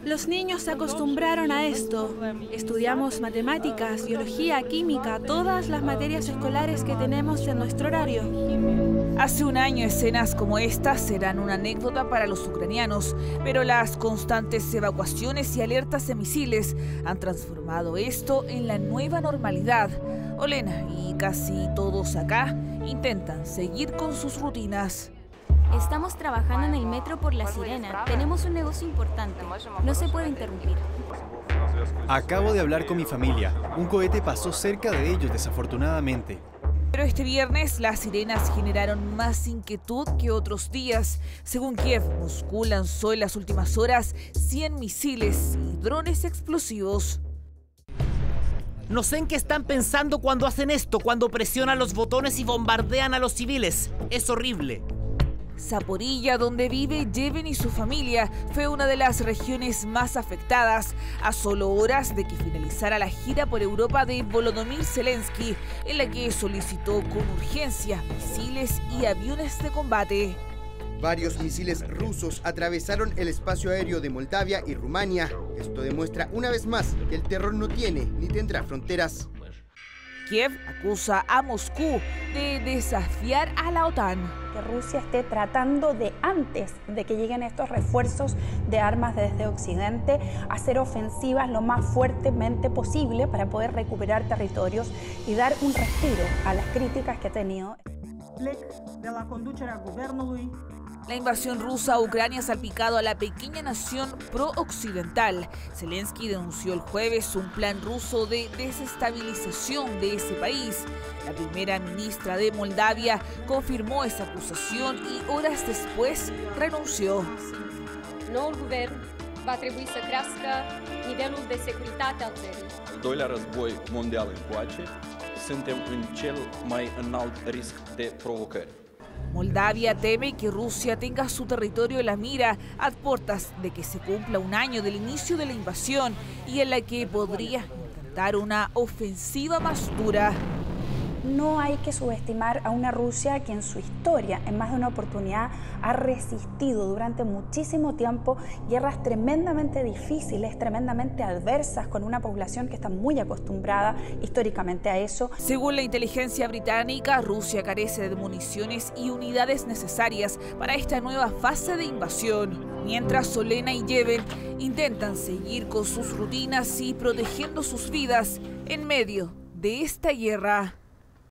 Los niños se acostumbraron a esto. Estudiamos matemáticas, biología, química, todas las materias escolares que tenemos en nuestro horario. Hace un año escenas como estas serán una anécdota para los ucranianos, pero las constantes evacuaciones y alertas de misiles han transformado esto en la nueva normalidad. Olena y casi todos acá intentan seguir con sus rutinas. Estamos trabajando en el metro por La Sirena. Tenemos un negocio importante. No se puede interrumpir. Acabo de hablar con mi familia. Un cohete pasó cerca de ellos, desafortunadamente. Pero este viernes las sirenas generaron más inquietud que otros días. Según Kiev, Moscú lanzó en las últimas horas 100 misiles y drones explosivos. No sé en qué están pensando cuando hacen esto, cuando presionan los botones y bombardean a los civiles. Es horrible. Zaporilla, donde vive Yevhen y su familia, fue una de las regiones más afectadas, a solo horas de que finalizara la gira por Europa de Volodymyr Zelensky, en la que solicitó con urgencia misiles y aviones de combate. Varios misiles rusos atravesaron el espacio aéreo de Moldavia y Rumania. Esto demuestra una vez más que el terror no tiene ni tendrá fronteras. Kiev acusa a Moscú de desafiar a la OTAN. Que Rusia esté tratando de, antes de que lleguen estos refuerzos de armas desde Occidente, hacer ofensivas lo más fuertemente posible para poder recuperar territorios y dar un respiro a las críticas que ha tenido. La invasión rusa a Ucrania ha salpicado a la pequeña nación pro-occidental. Zelensky denunció el jueves un plan ruso de desestabilización de ese país. La primera ministra de Moldavia confirmó esa acusación y horas después renunció. Noul guvern va trebui să crească nivelul de securitate al țării. Al doilea război mondial încoace, suntem în cel mai înalt risc de provocări. Moldavia teme que Rusia tenga su territorio en la mira a puertas de que se cumpla un año del inicio de la invasión y en la que podría intentar una ofensiva más dura. No hay que subestimar a una Rusia que en su historia, en más de una oportunidad, ha resistido durante muchísimo tiempo guerras tremendamente difíciles, tremendamente adversas, con una población que está muy acostumbrada históricamente a eso. Según la inteligencia británica, Rusia carece de municiones y unidades necesarias para esta nueva fase de invasión. Mientras Olena y Yevhen intentan seguir con sus rutinas y protegiendo sus vidas en medio de esta guerra.